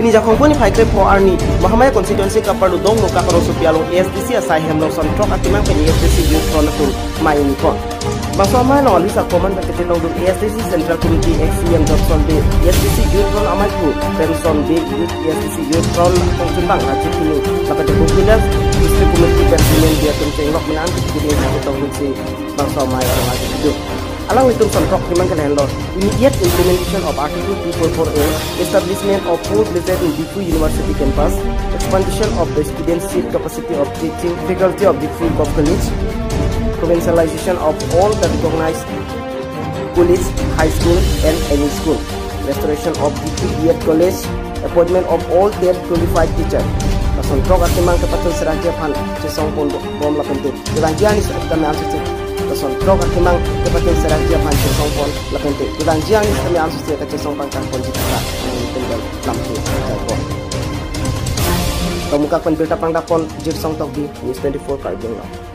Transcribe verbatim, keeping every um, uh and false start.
ini jakong pun ifai kre po arni mahamaya constituency ka parlu dong muka karo supialong A S D C asai hemlo sontrok atimang pen A S D C youth front tu mai ni ko bangsa mai no alisa command ka ketong du A S D C central committee X C M Johnson B A S D C youth front amai ku Benson B youth A S D C youth front tong timbang na cikini maka de bukulas district committee bersimen dia tun cenglok menan kini ketong du si bangsa mai orang itu Alang itu sontrok timang kan handle immediate implementation of Article two forty-four A, establishment of full-fledged in Difu University campus, expansion of the student seat capacity of teaching faculty of Difu College, provincialization of all the recognized college, high school, and any school, restoration of Difu B Ed College, appointment of all their qualified teachers. Sontrok at timang kapatid sa Rajapan, sesong pon bom lapentu. Dilanjian is at kami answer Son trok at timang kapatid sa Raja Pancho Songpon Lapente. Kudang jiang is kami ang susiya kacay Songpang Kangpon di kita ng tunggal lampu sa ko. Tumukak penbilta pang dapon Jir Song Tok di News twenty-four Karbing Law.